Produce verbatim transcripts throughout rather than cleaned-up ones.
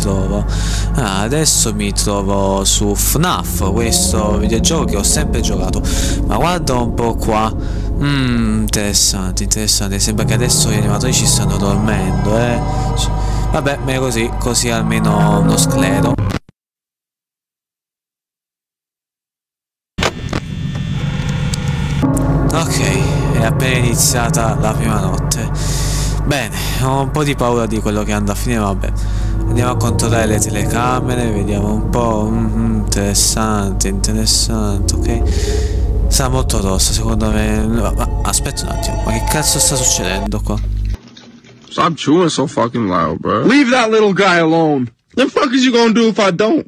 trovo? Ah, adesso mi trovo su F NAF, questo videogioco che ho sempre giocato. Ma guarda un po' qua. Mmm, interessante, interessante. Sembra che adesso gli animatori ci stanno dormendo, eh. Vabbè, meglio così, così almeno uno sclero. Ok, è appena iniziata la prima notte. Bene, ho un po' di paura di quello che andrà a finire, vabbè. Andiamo a controllare le telecamere, vediamo un po'. Mm-hmm, interessante, interessante, ok. Sarà molto rossa, secondo me. Ma, aspetta un attimo, ma che cazzo sta succedendo qua? Stop chewing so fucking loud, bro. Leave that little guy alone. The fuck is you gonna do if I don't?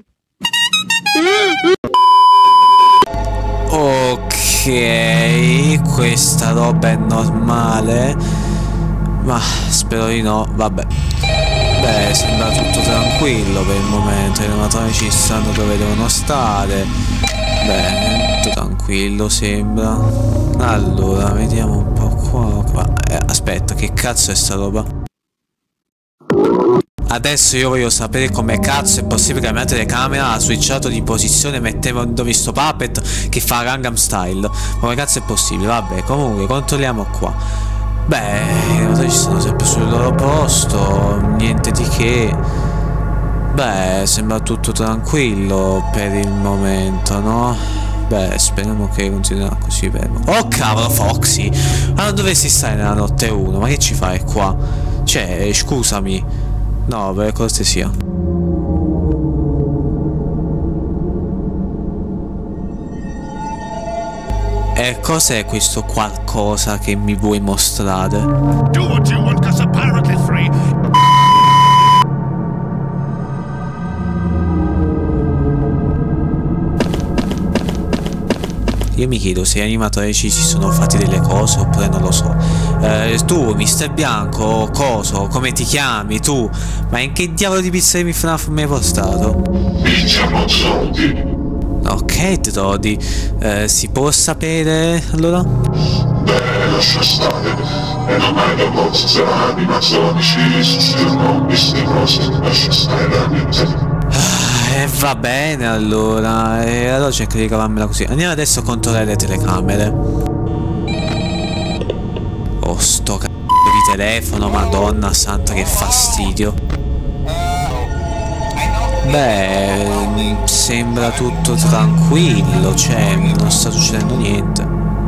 Ok, questa roba è normale, ma spero di no. Vabbè, beh, sembra tutto tranquillo per il momento. I animatori ci stanno dove devono stare. Beh, tutto tranquillo sembra. Allora, vediamo un po' qua, qua. Eh, aspetta, che cazzo è sta roba? Adesso io voglio sapere come cazzo è possibile che la mia telecamera ha switchato di posizione mettendo visto Puppet che fa Gangnam Style. Come cazzo è possibile? Vabbè, comunque controlliamo qua. Beh, i animatori ci stanno sempre sul loro posto, niente di che. Beh, sembra tutto tranquillo per il momento, no? Beh, speriamo che continuerà così, vero? Oh cavolo, Foxy! Ma non dovresti stare nella notte uno, ma che ci fai qua? Cioè, scusami. No, per cortesia. E cos'è questo qualcosa che mi vuoi mostrare? Do what you want, 'cause a pirate is free. Io mi chiedo se gli animatori ci si sono fatti delle cose oppure non lo so. Eh, tu, mister Bianco, coso, come ti chiami, tu? Ma in che diavolo di pizza di F NAF mi hai postato? Mi chiamo Zodi. Ok, Trodi, eh, si può sapere allora? Beh, lascia stare. E non hai da vostra animazioni ci succedono queste cose. Lascia stare veramente. E eh, va bene allora, e allora cerco di cavarmela così. Andiamo adesso a controllare le telecamere. Oh, sto c***o di telefono, madonna santa, che fastidio. Beh, sembra tutto tranquillo, cioè non sta succedendo niente.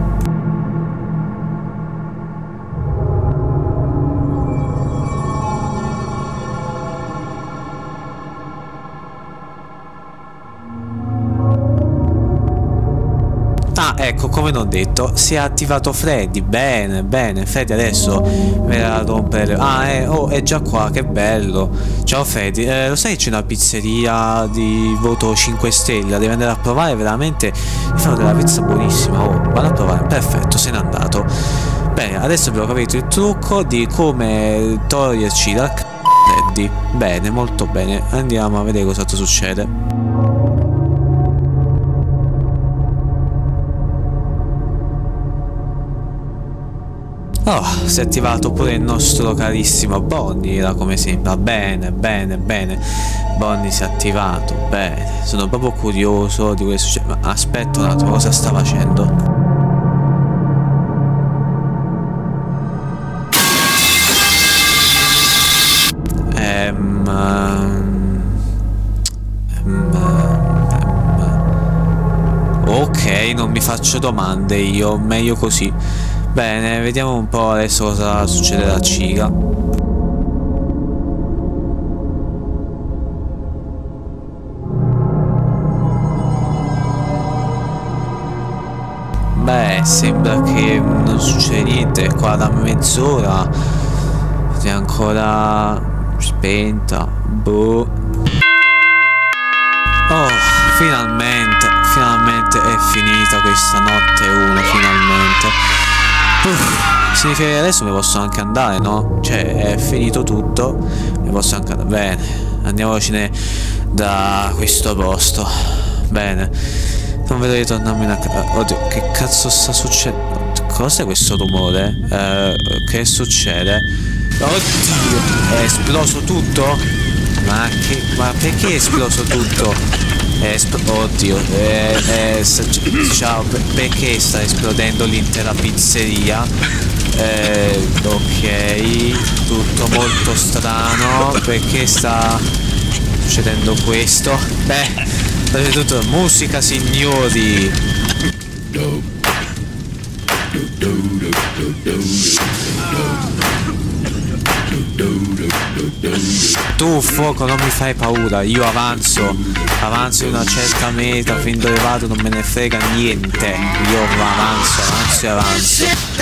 Ah, ecco, come non detto, si è attivato Freddy. Bene, bene, Freddy adesso verrà a rompere. Ah, eh, oh, è già qua, che bello. Ciao Freddy, eh, lo sai che c'è una pizzeria di voto cinque stelle? Devi andare a provare, veramente. Mi fanno della pizza buonissima. Oh, vado a provare, perfetto, se n'è andato. Bene, adesso abbiamo capito il trucco di come toglierci dal c***o Freddy. Bene, molto bene. Andiamo a vedere cosa succede. Oh, si è attivato pure il nostro carissimo Bonnie, era come sembra. Bene, bene, bene. Bonnie si è attivato, bene. Sono proprio curioso di questo succede. Ma aspetta un attimo, cosa sta facendo? Ehm... ehm, ehm ok, non mi faccio domande io, meglio così. Bene, vediamo un po' adesso cosa succede a Ciga. Beh, sembra che non succede niente qua da mezz'ora. È ancora spenta. Boh. Oh, finalmente, finalmente è finita questa notte uno, finalmente. Uff, significa che adesso mi posso anche andare, no? Cioè, è finito tutto, mi posso anche andare. Bene, andiamocene da questo posto. Bene, non vedo di tornarmene a casa. Oddio, che cazzo sta succedendo? Cos'è questo rumore? Eh, che succede? Oddio, è esploso tutto? Ma che... ma perché è esploso tutto? È espl Oddio, è, è, ciao, perché sta esplodendo l'intera pizzeria? Eh, ok, tutto molto strano. Perché sta succedendo questo? Beh, avete tutto musica, signori. Tu fuoco non mi fai paura, io avanzo, avanzo in una certa meta, fin dove vado non me ne frega niente, io avanzo, avanzo e avanzo.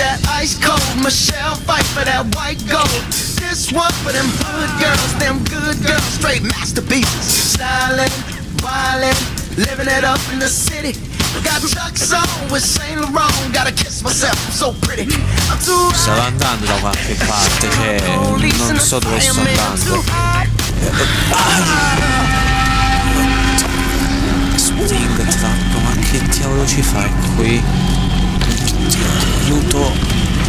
Stavo andando da qualche parte, cioè non so dove sto andando. Spring Trap, ma che diavolo ci fai qui? Aiuto.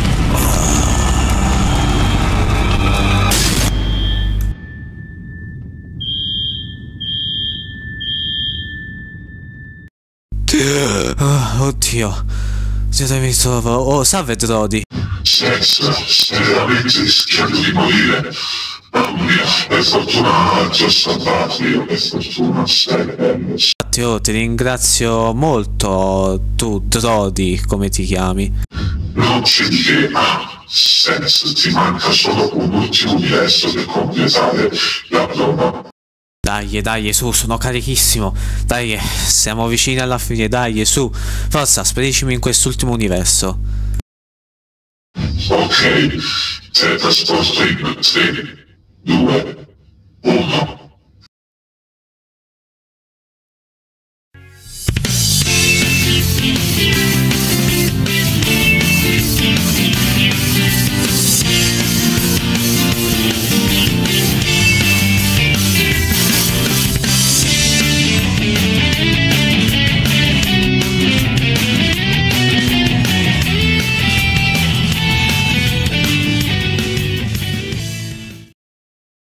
Oh, oddio, dove mi trovo? Oh, salve Drodi. Senza, seriamente rischiando di morire. Mamma mia, per fortuna ci ho salvato io, per fortuna stai bene. Infatti, oh, ti ringrazio molto, tu Drodi, come ti chiami? Non c'è di che, ma senza, ti manca solo un ultimo universo per completare la prova. Dai, dai, su, sono carichissimo. Dai, siamo vicini alla fine, dai, su. Forza, spedicimi in quest'ultimo universo. Ok, teletrasporto in tre, due, uno.